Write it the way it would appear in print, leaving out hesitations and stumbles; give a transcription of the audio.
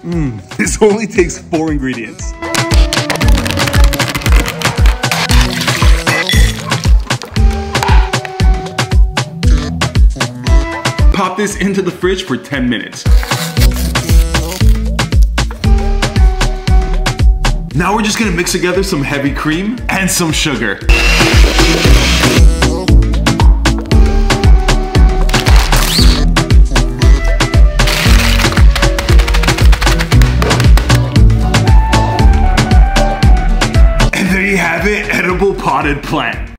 This only takes 4 ingredients. Pop this into the fridge for 10 minutes. Now we're just gonna mix together some heavy cream and some sugar. And there you have it, edible potted plant.